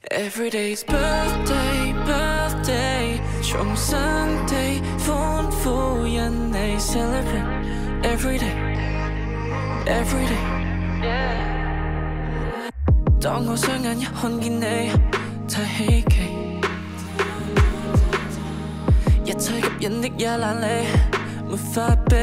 Everyday's birthday, birthday， 重新地歡呼因你 celebrate everyday, everyday。當我雙眼一看見你，太稀奇，一切吸引的也懶理，沒法比。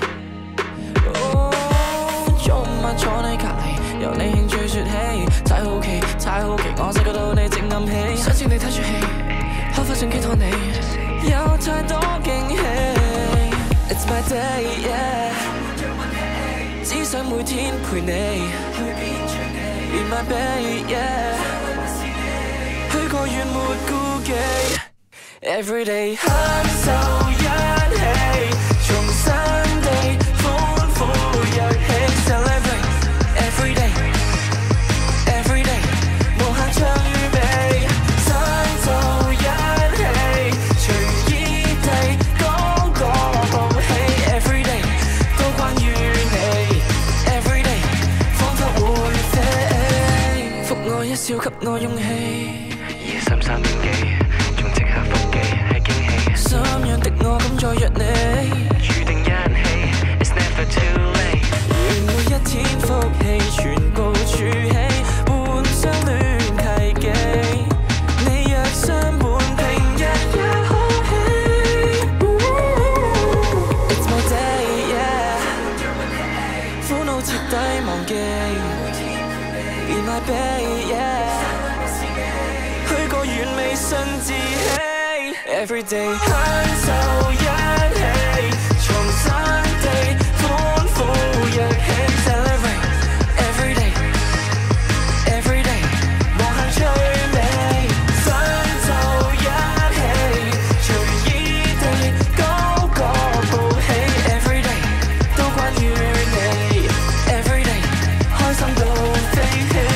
早午晚坐你隔離，由你興趣説起，太好奇，太好奇，我察覺到你正暗起，想請你睇出戲，開發信寄託你，有太多驚喜。It's my day, yeah， 只想每天陪你，Be my babe, yeah， 去過遠沒顧忌 ，Everyday 享受一起，重新地歡呼躍起 ，Celebrate everyday, everyday， 無限趣味，想做一起，隨意地高歌舞起 ，Everyday 都關於你 ，Everyday 彷彿會飛，覆我一笑給我勇氣，2:33仲即刻腹肌係驚喜，心癢的我敢再約你，注定一起 ，It's never too late， 願每一天福氣全部儲起，換相戀契機，你若相伴平日也可喜。It's my day, yeah， 苦惱徹底忘記 ，Be my babe, yeah， 去過遠未信自欺 ，Everyday 享受一起，重新地歡呼躍起 ，Celebrate everyday, everyday， 無限趣味，想做一起，隨意地高歌舞起 ，Everyday 都關於你 ，Everyday 開心到飛起。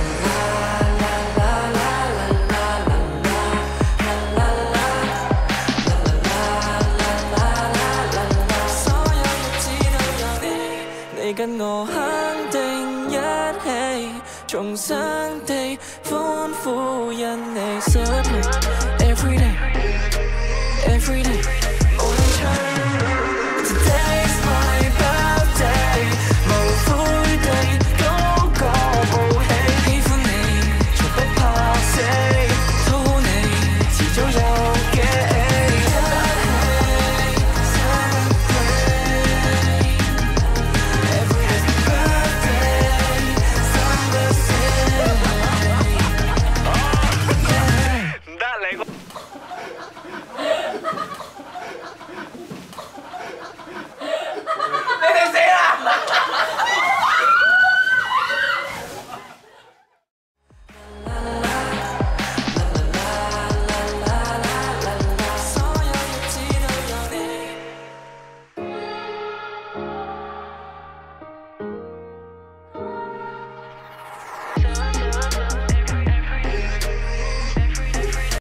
你跟我肯定一起，重新地歡呼因你 celebrate everyday, everyday。